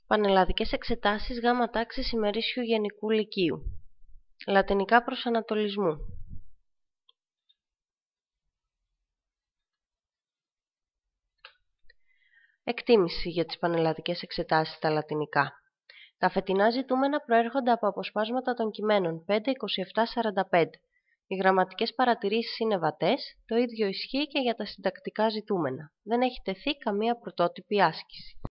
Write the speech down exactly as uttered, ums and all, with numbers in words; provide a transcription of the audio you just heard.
Πανελλαδικές εξετάσεις γάμα τάξης ημερήσιου γενικού λυκείου. Λατινικά προσανατολισμού. Εκτίμηση για τις πανελλαδικές εξετάσεις στα λατινικά. Τα φετινά ζητούμενα προέρχονται από αποσπάσματα των κειμένων πέντε, είκοσι επτά, σαράντα πέντε. Οι γραμματικές παρατηρήσεις είναι βατές, το ίδιο ισχύει και για τα συντακτικά ζητούμενα. Δεν έχει τεθεί καμία πρωτότυπη άσκηση.